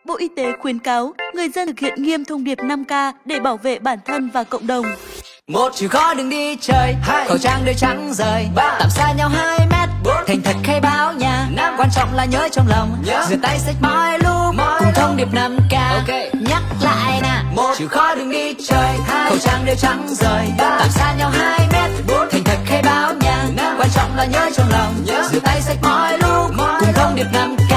Bộ Y tế khuyến cáo người dân thực hiện nghiêm thông điệp 5K để bảo vệ bản thân và cộng đồng. 1. Chịu khó đừng đi chơi. 2. Khẩu trang đeo trắng rời. 3. Tạm xa nhau 2 mét. 4. Thành thật khai báo nhà. 5. Quan trọng là nhớ trong lòng. Rửa tay sạch mọi lúc. Cùng thông điệp 5K. Nhắc lại nè. 1. Chịu khó đừng đi chơi. 2. Khẩu trang đeo trắng rời. 3. Tạm xa nhau 2 mét. 4. Thành thật khai báo nhà. 5. Quan trọng là nhớ trong lòng. Rửa tay sạch mọi lúc. Cùng thông điệp 5K.